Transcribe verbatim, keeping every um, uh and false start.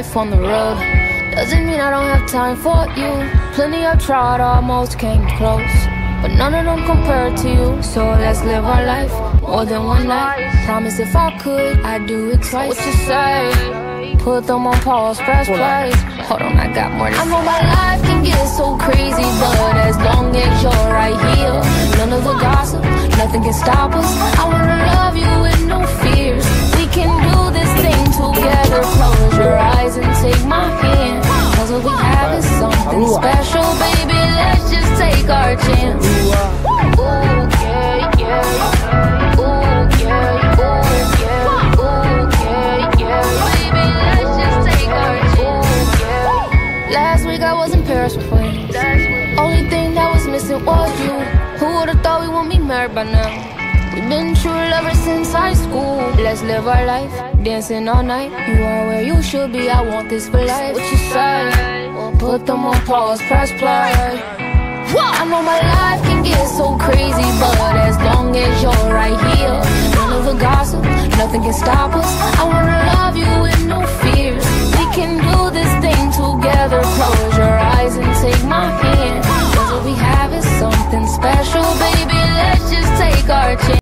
life on the road doesn't mean I don't have time for you. Plenty I've tried, almost came close, but none of them compare to you. So let's live our life more than one night. Promise if I could, I'd do it twice. What you say? Put them on pause, press play. Hold on, I got more to say. I know my life can get so crazy, but as long as you're right here, none of the gossip, nothing can stop us. I wanna love you with no fears. We can do this thing together. Close your eyes and take my hand, cause what we have is something special, baby. Let's just take our chance. Ooh, yeah, yeah. Ooh, yeah, ooh, yeah. Ooh, yeah, yeah. Baby, let's just take our chance. Ooh, yeah. Last week I was in Paris with friends. Only thing that was missing was you. Who would've thought we would be married by now? We've been true lovers since high school. Let's live our life, dancing all night. You are where you should be, I want this for life. What you say? Put them on pause, press play. I know my life can get so crazy, but as long as you're right here, none of the gossip, nothing can stop us. I wanna love you with no fears. We can do this thing together. Close your eyes and take my hand, cause what we have is something special, baby. Let's just take our chance.